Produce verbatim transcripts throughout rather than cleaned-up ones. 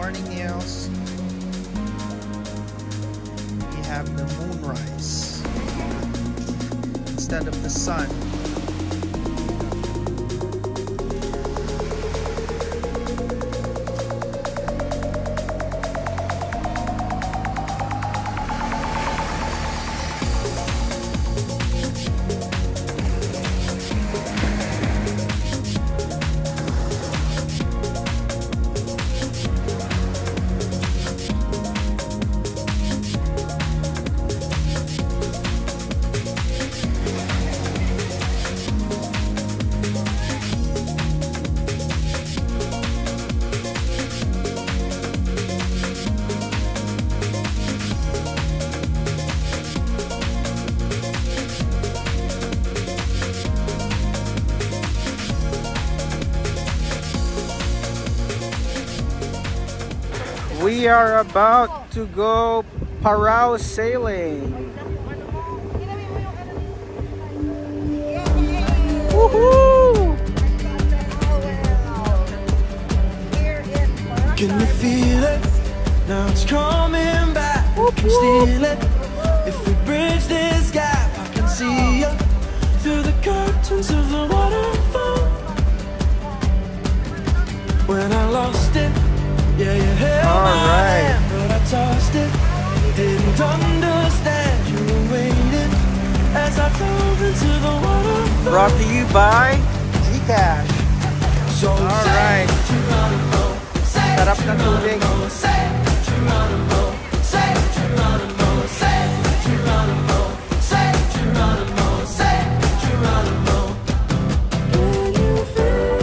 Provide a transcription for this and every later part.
morning nails. We have the moonrise instead of the sun. We are about to go paraw sailing. Woohoo! Can you feel it? Now it's coming back. We can steal it. If we bridge this gap, I can see you through the curtains of the waterfall. When I lost it, yeah, you held All my right. hand, but I tossed it. Didn't understand you were waiting as I dove into the waterfall. Brought to you by Gcash. So All say right. Geronimo, say Sarap ng tubig. Geronimo, say Geronimo, say Geronimo, say Geronimo, say Geronimo, say Geronimo. Can you feel?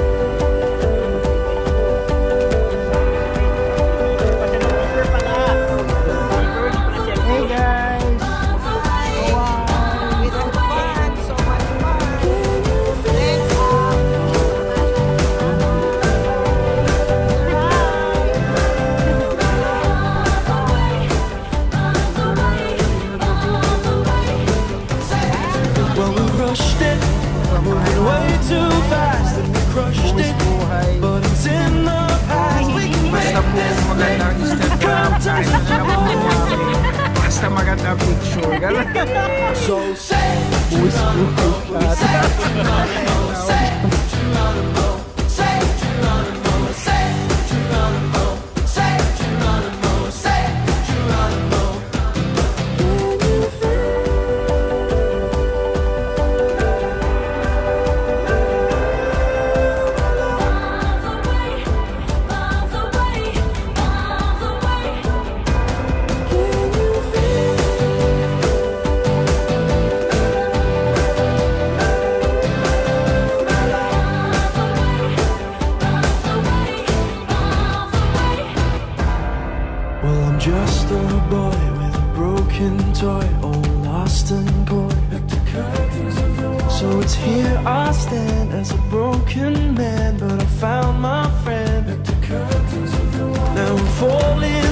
Hey guys! Well, we rushed it, moving way too fast, and we crushed it. But it's in the past. We can make this thing come Basta maganda picture. So say Geronimo, say Geronimo, say Geronimo, say Geronimo, say Geronimo, say Geronimo, say Geronimo. Can you feel? Well, I'm just a boy with a broken toy, all lost and coy. So it's here I stand as a broken man, but I found my friend. Now I'm falling